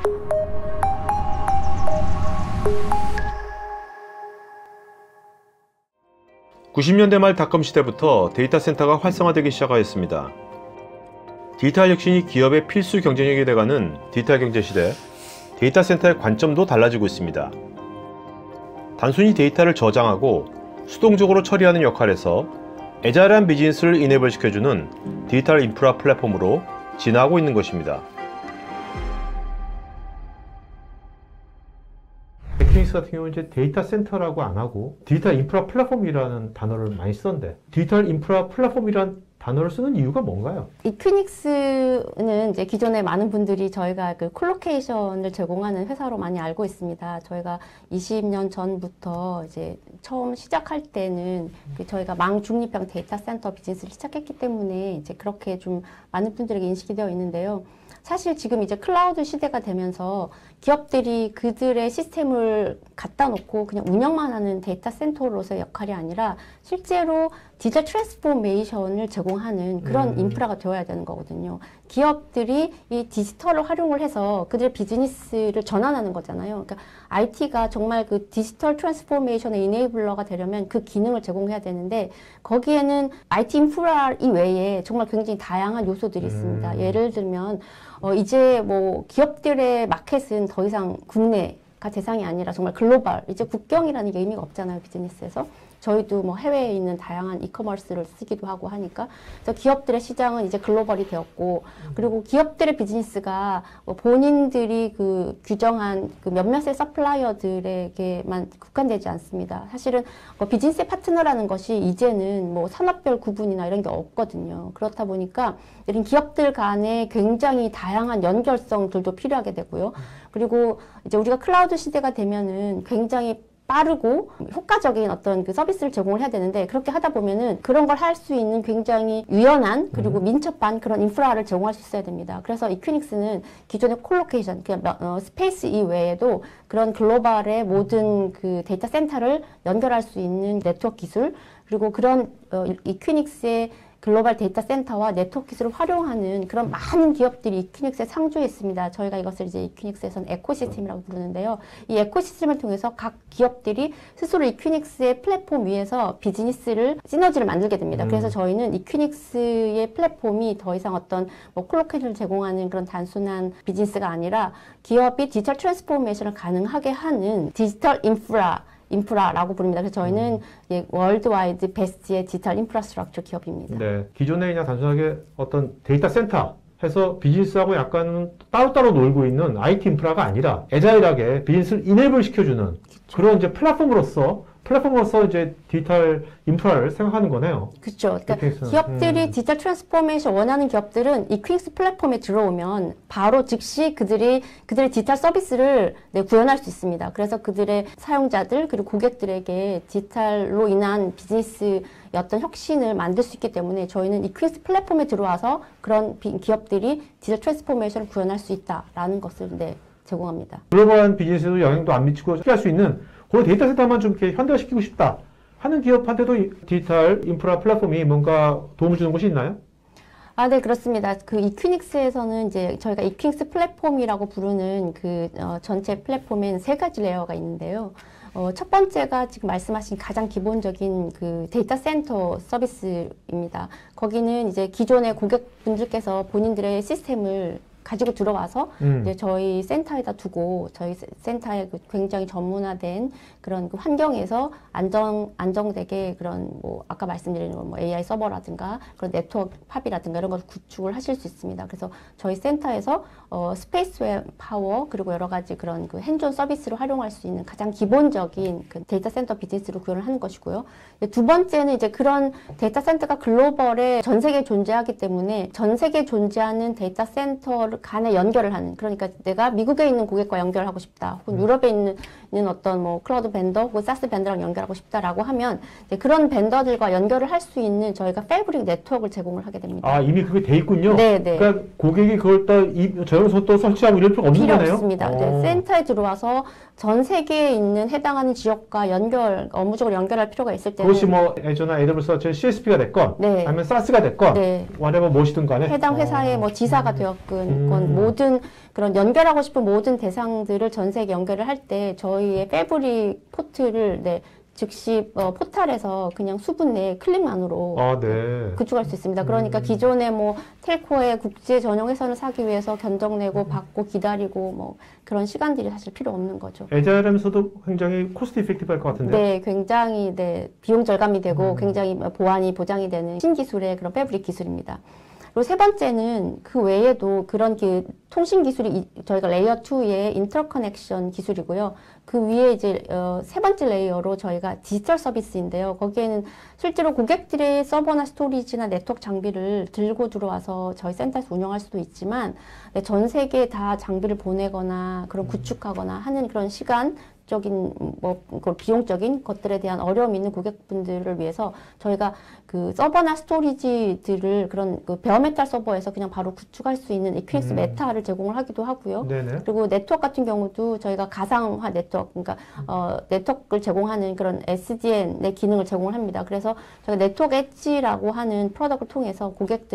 (90년대) 말 닷컴 시대부터 데이터 센터가 활성화되기 시작하였습니다. 디지털 혁신이 기업의 필수 경쟁력이 돼가는 디지털 경제 시대, 데이터 센터의 관점도 달라지고 있습니다. 단순히 데이터를 저장하고 수동적으로 처리하는 역할에서 애자일한 비즈니스를 이네이블 시켜주는 디지털 인프라 플랫폼으로 진화하고 있는 것입니다. 에큐닉스 같은 경우는 이제 데이터 센터라고 안 하고 디지털 인프라 플랫폼이라는 단어를 많이 쓰던데, 디지털 인프라 플랫폼이라는 단어를 쓰는 이유가 뭔가요? 이큐닉스는 이제 기존에 많은 분들이 저희가 그 콜로케이션을 제공하는 회사로 많이 알고 있습니다. 저희가 20년 전부터 이제 처음 시작할 때는 저희가 망중립형 데이터 센터 비즈니스를 시작했기 때문에 이제 그렇게 좀 많은 분들에게 인식이 되어 있는데요. 사실 지금 이제 클라우드 시대가 되면서 기업들이 그들의 시스템을 갖다 놓고 그냥 운영만 하는 데이터 센터로서의 역할이 아니라 실제로 디지털 트랜스포메이션을 제공하는 그런 인프라가 되어야 되는 거거든요. 기업들이 이 디지털을 활용을 해서 그들의 비즈니스를 전환하는 거잖아요. 그러니까 IT가 정말 그 디지털 트랜스포메이션의 이네이블러가 되려면 그 기능을 제공해야 되는데, 거기에는 IT 인프라 이외에 정말 굉장히 다양한 요소들이 있습니다. 예를 들면 이제 뭐 기업들의 마켓은 더 이상 국내가 대상이 아니라 정말 글로벌, 이제 국경이라는 게 의미가 없잖아요, 비즈니스에서. 저희도 뭐 해외에 있는 다양한 이커머스를 쓰기도 하고 하니까, 그래서 기업들의 시장은 이제 글로벌이 되었고, 그리고 기업들의 비즈니스가 본인들이 그 규정한 그 몇몇의 서플라이어들에게만 국한되지 않습니다. 사실은 비즈니스 파트너라는 것이 이제는 뭐 산업별 구분이나 이런 게 없거든요. 그렇다 보니까 이런 기업들 간에 굉장히 다양한 연결성들도 필요하게 되고요. 그리고 이제 우리가 클라우드 시대가 되면은 굉장히 빠르고 효과적인 어떤 그 서비스를 제공을 해야 되는데, 그렇게 하다 보면은 그런 걸 할 수 있는 굉장히 유연한 그리고 민첩한 그런 인프라를 제공할 수 있어야 됩니다. 그래서 이큐닉스는 기존의 콜로케이션, 스페이스 이외에도 그런 글로벌의 모든 그 데이터 센터를 연결할 수 있는 네트워크 기술, 그리고 그런 이큐닉스의 글로벌 데이터 센터와 네트워크 기술을 활용하는 그런 많은 기업들이 이큐닉스에 상주해 있습니다. 저희가 이것을 이제 이큐닉스에서는 에코시스템이라고 부르는데요. 이 에코시스템을 통해서 각 기업들이 스스로 이큐닉스의 플랫폼 위에서 비즈니스를, 시너지를 만들게 됩니다. 그래서 저희는 이큐닉스의 플랫폼이 더 이상 어떤 뭐 콜로케이션을 제공하는 그런 단순한 비즈니스가 아니라 기업이 디지털 트랜스포메이션을 가능하게 하는 디지털 인프라라고 부릅니다. 그래서 저희는 월드와이드 베스트의 디지털 인프라스트럭처 기업입니다. 네, 기존에 그냥 단순하게 어떤 데이터 센터 해서 비즈니스하고 약간 따로따로 놀고 있는 IT 인프라가 아니라 애자일하게 비즈니스를 이네이블 시켜주는 그런 이제 플랫폼으로서 이제 디지털 인프라를 생각하는 거네요. 그렇죠. 그러니까 기업들이 디지털 트랜스포메이션 원하는 기업들은 이큐닉스 플랫폼에 들어오면 바로 즉시 그들의 디지털 서비스를 구현할 수 있습니다. 그래서 그들의 사용자들 그리고 고객들에게 디지털로 인한 비즈니스의 어떤 혁신을 만들 수 있기 때문에 저희는 이큐닉스 플랫폼에 들어와서 그런 기업들이 디지털 트랜스포메이션을 구현할 수 있다라는 것을 제공합니다. 글로벌한 비즈니스에도 영향도 안 미치고 할 수 있는 그 데이터 센터만 좀 이렇게 현대화시키고 싶다 하는 기업한테도 디지털 인프라 플랫폼이 뭔가 도움을 주는 곳이 있나요? 네, 그렇습니다. 그 이큐닉스에서는 이제 저희가 이큐닉스 플랫폼이라고 부르는 그 전체 플랫폼엔 3가지 레이어가 있는데요. 첫 번째가 지금 말씀하신 가장 기본적인 그 데이터 센터 서비스입니다. 거기는 이제 기존의 고객분들께서 본인들의 시스템을 가지고 들어와서 이제 저희 센터에다 두고 저희 센터에 그 굉장히 전문화된 그런 그 환경에서 안정되게 그런 뭐 아까 말씀드린 뭐 AI 서버라든가 그런 네트워크 팝이라든가 이런 것을 구축을 하실 수 있습니다. 그래서 저희 센터에서 스페이스웨어 파워 그리고 여러 가지 그런 그 핸즈온 서비스를 활용할 수 있는 가장 기본적인 그 데이터 센터 비즈니스로 구현을 하는 것이고요. 두 번째는 이제 그런 데이터 센터가 글로벌에 전 세계에 존재하기 때문에 전 세계에 존재하는 데이터 센터를 간에 연결을 하는, 그러니까 내가 미국에 있는 고객과 연결하고 싶다, 혹은 유럽에 있는 어떤 뭐 클라우드 벤더 혹은 사스 벤더랑 연결하고 싶다라고 하면 그런 벤더들과 연결을 할 수 있는 저희가 패브릭 네트워크를 제공을 하게 됩니다. 이미 그게 돼 있군요. 네, 네. 그러니까 고객이 그걸 저용소 또 설치하고 이럴 필요가 없는 거네요. 필요 없습니다. 센터에 들어와서 전 세계에 있는 해당하는 지역과 업무적으로 연결할 필요가 있을 때는 그것이 뭐 애저나 AWS CSP가 됐건 아니면 사스가 됐건 whatever 무엇이든 간에 해당 회사의 뭐 지사가 되었건 무조건 모든 그런 연결하고 싶은 모든 대상들을 전 세계 연결을 할 때 저희의 패브릭 포트를 즉시 포탈에서 그냥 수분 내 클릭만으로 네. 구축할 수 있습니다. 그러니까 기존에 뭐 텔코의 국제 전용 회선을 사기 위해서 견적내고 받고 기다리고 뭐 그런 시간들이 사실 필요 없는 거죠. 에자일하면서도 굉장히 코스트 이펙티브할 것 같은데. 네, 굉장히 비용 절감이 되고 굉장히 보안이 보장이 되는 신기술의 그런 패브릭 기술입니다. 그리고 세 번째는 그 외에도 그런 통신 기술이 저희가 레이어 2의 인터커넥션 기술이고요. 그 위에 이제 세 번째 레이어로 저희가 디지털 서비스인데요. 거기에는 실제로 고객들의 서버나 스토리지나 네트워크 장비를 들고 들어와서 저희 센터에서 운영할 수도 있지만 전 세계에 다 장비를 보내거나 그런 구축하거나 하는 그런 시간적인 비용적인 것들에 대한 어려움이 있는 고객분들을 위해서 저희가 그 서버나 스토리지들을 그런 베어메탈 서버에서 그냥 바로 구축할 수 있는 이퀴닉스 메타를 제공을 하기도 하고요. 네네. 그리고 네트워크 같은 경우도 저희가 가상화 네트워크, 그러니까 네트워크를 제공하는 그런 SDN의 기능을 제공을 합니다. 그래서 저희가 네트워크 엣지라고 하는 프로덕트를 통해서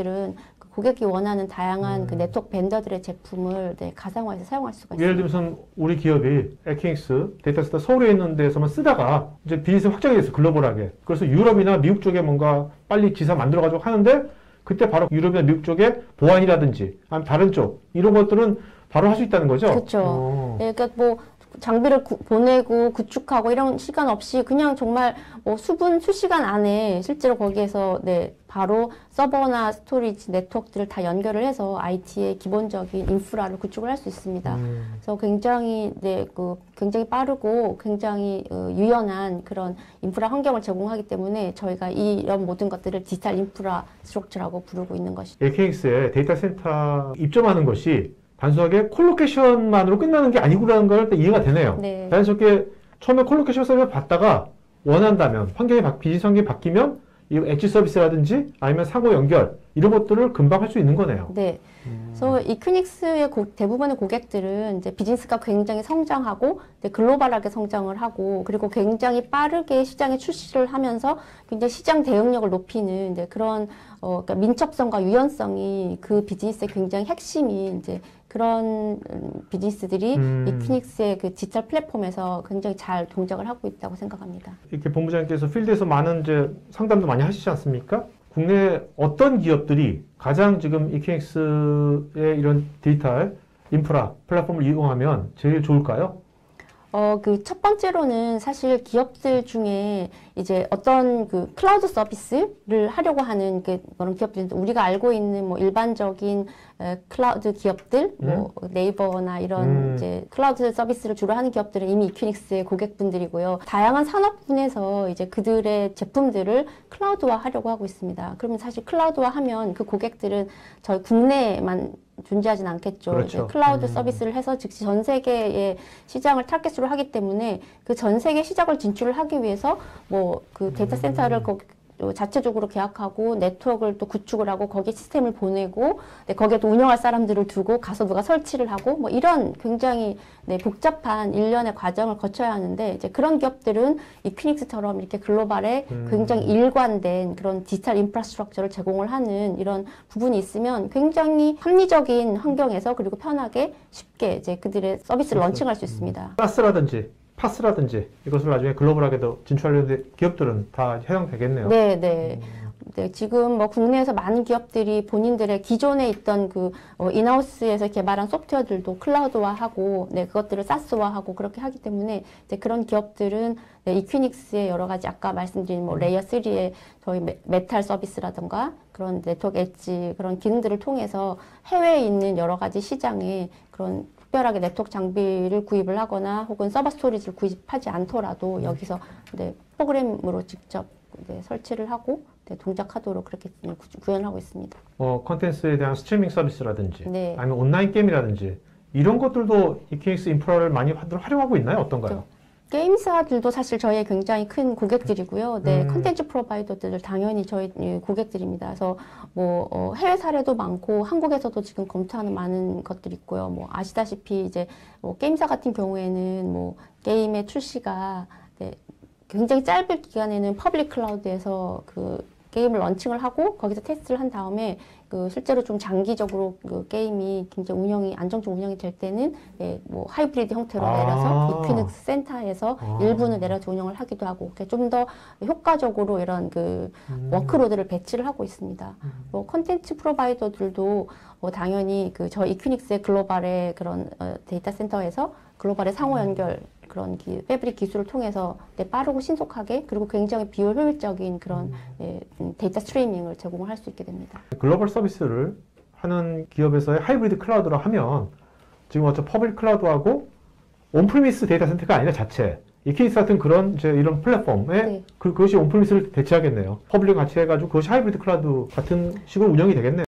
고객이 원하는 다양한 그 네트워크 벤더들의 제품을 가상화해서 사용할 수가 있습니다. 예를 들면 우리 기업이 에킹스 데이터센터 서울에 있는 데서만 쓰다가 이제 비즈니스 확장이 됐어, 글로벌하게. 그래서 유럽이나 미국 쪽에 뭔가 빨리 기사 만들어가지고 하는데 그때 바로 유럽이나 미국 쪽에 보안이라든지 아니면 다른 쪽 이런 것들은 바로 할 수 있다는 거죠? 그렇죠. 네, 그러니까 뭐 장비를 보내고 구축하고 이런 시간 없이 그냥 정말 수시간 안에 실제로 거기에서 바로 서버나 스토리지 네트워크들을 다 연결을 해서 IT의 기본적인 인프라를 구축을 할 수 있습니다. 그래서 굉장히 굉장히 빠르고 굉장히 유연한 그런 인프라 환경을 제공하기 때문에 저희가 이런 모든 것들을 디지털 인프라 스트럭처라고 부르고 있는 것이죠. 에킹스에 데이터 센터 입점하는 것이 단순하게 콜로케이션만으로 끝나는 게 아니구라는 걸 이해가 되네요. 네. 단순하게 처음에 콜로케이션 서비스 받다가 원한다면 비즈니스 환경이 바뀌면 이 엣지 서비스라든지 아니면 상호 연결 이런 것들을 금방 할 수 있는 거네요. 네. 그래서 이퀴닉스의 대부분의 고객들은 이제 비즈니스가 굉장히 성장하고 글로벌하게 성장을 하고 그리고 굉장히 빠르게 시장에 출시를 하면서 굉장히 시장 대응력을 높이는 이제 그런 그러니까 민첩성과 유연성이 그 비즈니스의 굉장히 핵심인 이제 그런 비즈니스들이 이퀴닉스의 그 디지털 플랫폼에서 굉장히 잘 동작을 하고 있다고 생각합니다. 이렇게 본부장님께서 필드에서 많은 이제 상담도 많이 하시지 않습니까? 국내 어떤 기업들이 가장 지금 이퀴닉스의 이런 디지털 인프라 플랫폼을 이용하면 제일 좋을까요? 첫 번째로는 사실 기업들 중에 이제 어떤 클라우드 서비스를 하려고 하는 그런 기업들, 우리가 알고 있는 뭐 일반적인 클라우드 기업들, 뭐 네이버나 이런 이제 클라우드 서비스를 주로 하는 기업들은 이미 이퀴닉스의 고객분들이고요. 다양한 산업군에서 이제 그들의 제품들을 클라우드화 하려고 하고 있습니다. 그러면 사실 클라우드화 하면 그 고객들은 저희 국내에만 존재하진 않겠죠. 그렇죠. 이제 클라우드 서비스를 해서 즉시 전 세계의 시장을 타겟으로 하기 때문에 그 전 세계 시장을 진출을 하기 위해서 데이터 센터를 자체적으로 계약하고 네트워크를 또 구축을 하고 거기에 시스템을 보내고 거기에 또 운영할 사람들을 두고 가서 누가 설치를 하고 뭐 이런 굉장히 복잡한 일련의 과정을 거쳐야 하는데 이제 그런 기업들은 이퀴닉스처럼 이렇게 글로벌에 굉장히 일관된 그런 디지털 인프라스트럭처를 제공을 하는 이런 부분이 있으면 굉장히 합리적인 환경에서 그리고 편하게 쉽게 이제 그들의 서비스를 런칭할 수 있습니다. 파스라든지 이것을 나중에 글로벌하게도 진출하려는 기업들은 다 해당되겠네요. 네. 지금 뭐 국내에서 많은 기업들이 본인들의 기존에 있던 인하우스에서 개발한 소프트웨어들도 클라우드화하고, 그것들을 사스화하고 그렇게 하기 때문에 이제 그런 기업들은 이퀴닉스의 여러 가지 아까 말씀드린 레이어 3의 저희 메탈 서비스라든가 그런 네트워크 엣지 그런 기능들을 통해서 해외에 있는 여러 가지 시장에 그런 특별하게 네트워크 장비를 구입을 하거나 혹은 서버 스토리지를 구입하지 않더라도 여기서 프로그램으로 직접 설치를 하고 동작하도록 그렇게 구현하고 있습니다. 컨텐츠에 대한 스트리밍 서비스라든지 아니면 온라인 게임이라든지 이런 것들도 이퀴닉스 인프라를 많이 활용하고 있나요? 어떤가요? 게임사들도 사실 저희의 굉장히 큰 고객들이고요. 컨텐츠 프로바이더들 당연히 저희 고객들입니다. 그래서 해외 사례도 많고 한국에서도 지금 검토하는 많은 것들이 있고요. 아시다시피 이제 게임사 같은 경우에는 게임의 출시가 굉장히 짧은 기간에는 퍼블릭 클라우드에서 게임을 런칭을 하고 거기서 테스트를 한 다음에 그 실제로 좀 장기적으로 그 게임이 굉장히 운영이 안정적 운영이 될 때는 예, 뭐 하이브리드 형태로 내려서 이퀴닉스 센터에서 일부는 내려서 운영을 하기도 하고 좀 더 효과적으로 이런 그 워크로드를 배치를 하고 있습니다. 뭐 콘텐츠 프로바이더들도 뭐 당연히 그 저 이퀴닉스의 글로벌의 그런 데이터 센터에서 글로벌의 상호 연결 그런 패브릭 기술을 통해서 빠르고 신속하게 그리고 굉장히 비효 효율적인 그런 데이터 스트리밍을 제공을 할 수 있게 됩니다. 글로벌 서비스를 하는 기업에서의 하이브리드 클라우드라 하면 지금 어차피 퍼블릭 클라우드하고 온프리미스 데이터 센터가 아니라 자체 이퀴닉스 같은 그런 이제 이런 플랫폼에 네. 그것이 온프리미스를 대체하겠네요. 퍼블릭 같이 해가지고 그것이 하이브리드 클라우드 같은 식으로 운영이 되겠네요.